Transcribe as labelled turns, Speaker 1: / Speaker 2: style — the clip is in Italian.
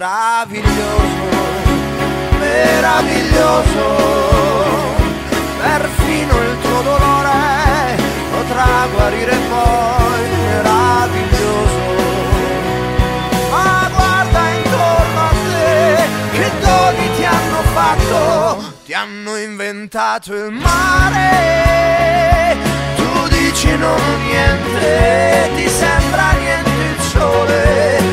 Speaker 1: meraviglioso, meraviglioso, perfino il tuo dolore potrà guarire poi, meraviglioso. Ma guarda intorno a te, che doni ti hanno fatto, ti hanno inventato il mare. Tu dici non niente, ti sembra niente il sole,